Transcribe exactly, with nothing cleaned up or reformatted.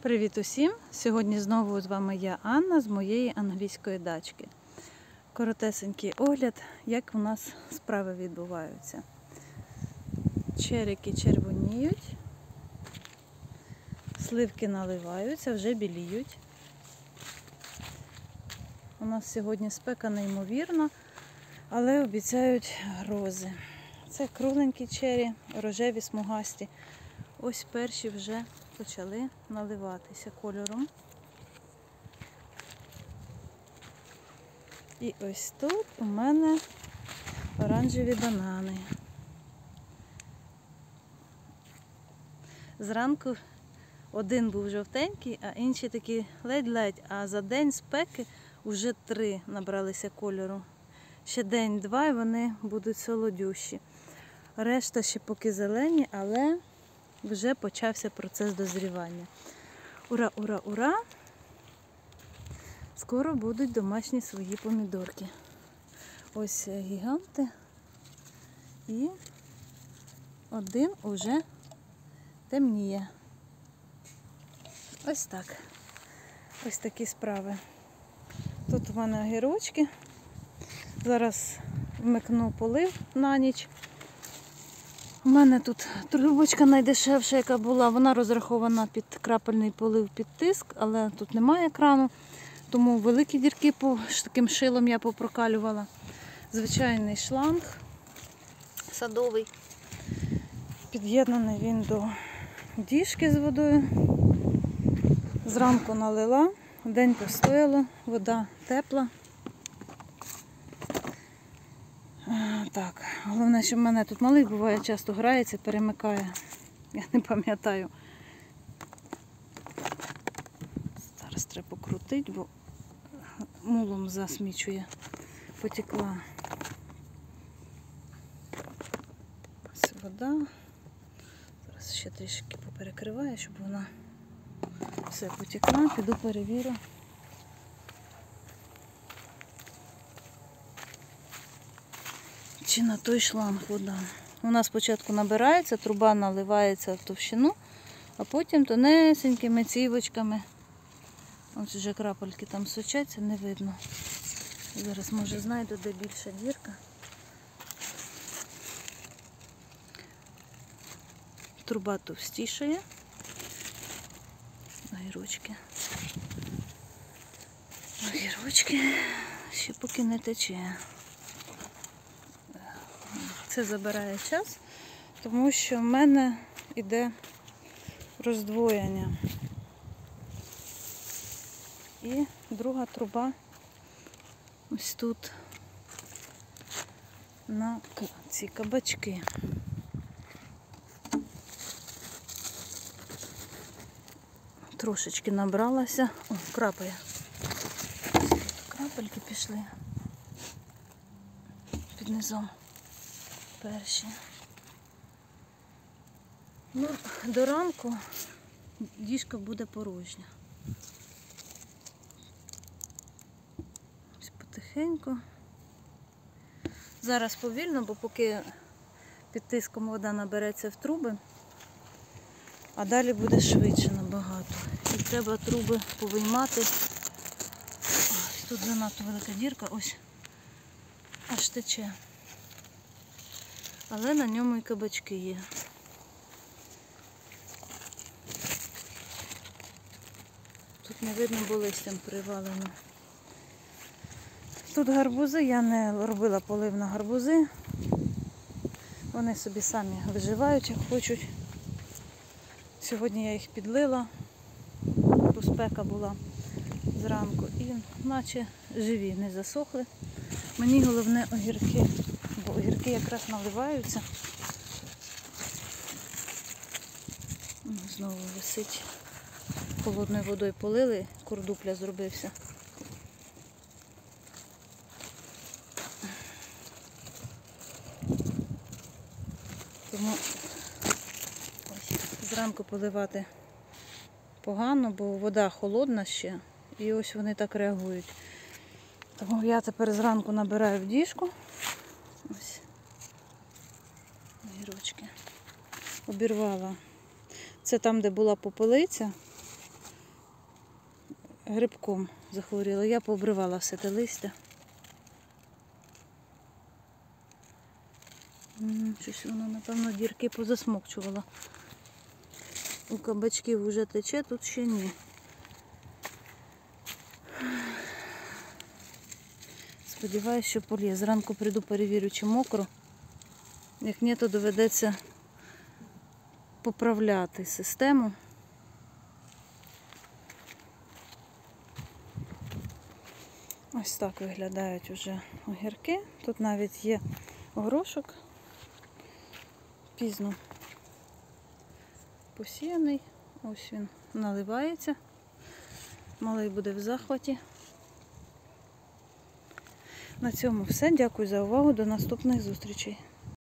Привіт усім! Сьогодні знову з вами я, Анна, з моєї англійської дачки. Коротесенький огляд, як у нас справи відбуваються. Черики червоніють, сливки наливаються, вже біліють. У нас сьогодні спека неймовірна, але обіцяють грози. Це кругленькі чері, рожеві, смугасті. Ось перші вже почали наливатися кольором. І ось тут у мене оранжеві банани. Зранку один був жовтенький, а інші такі ледь-ледь, а за день спеки вже три набралися кольору. Ще день-два і вони будуть солодющі. Решта ще поки зелені, але вже почався процес дозрівання. Ура, ура, ура! Скоро будуть домашні свої помідорки. Ось гіганти. І один уже темніє. Ось так. Ось такі справи. Тут у мене огірочки. Зараз вмикну полив на ніч. У мене тут трубочка найдешевша, яка була, вона розрахована під крапельний полив під тиск, але тут немає крану, тому великі дірки по таким шилом я попрокалювала. Звичайний шланг садовий, під'єднаний він до діжки з водою. Зранку налила, день постояла, вода тепла. Так, головне, що в мене тут малий буває, часто грається, перемикає. Я не пам'ятаю. Зараз треба покрутити, бо мулом засмічує. Потекла. Ось вода. Зараз ще трішки поперекриваю, щоб вона все потекла. Піду перевірю. Чи на той шланг вода. У нас спочатку набирається, труба наливається в товщину, а потім тонесенькими цівочками. Ось вже крапельки там сочаться, не видно. Зараз, може, знайду, де більша дірка. Труба товстішає. Огірочки. Огірочки ще поки не тече. Це забирає час, тому що в мене йде роздвоєння. І друга труба ось тут на ці кабачки. Трошечки набралася. О, крапає. Крапельки пішли під низом. Перші. Ну, до ранку діжка буде порожня. Ось потихеньку. Зараз повільно, бо поки під тиском вода набереться в труби, а далі буде швидше набагато. І треба труби повиймати. Ось тут занадто велика дірка, ось аж тече. Але на ньому і кабачки є. Тут не видно, бо листям привалено. Тут гарбузи, я не робила полив на гарбузи. Вони собі самі виживають, як хочуть. Сьогодні я їх підлила, бо спека була зранку. І наче живі, не засохли. Мені головне огірки. Бо огірки якраз наливаються. Знову висить. Холодною водою полили, курдупля зробився. Тому ось, зранку поливати погано, бо вода холодна ще. І ось вони так реагують. Тому я тепер зранку набираю в діжку. Ось огірочки. Обірвала. Це там, де була попелиця. грибком захворіла. Я пообривала все те листя. М, Щось воно, напевно, дірки позасмокчувала. У кабачків вже тече, тут ще ні. Сподіваюсь, що полє. Зранку прийду, перевірю, чи мокро. Як ні, то доведеться поправляти систему. Ось так виглядають вже огірки. Тут навіть є горошок. Пізно посіяний. Ось він наливається. Малий буде в захваті. На цьому все. Дякую за увагу. До наступних зустрічей.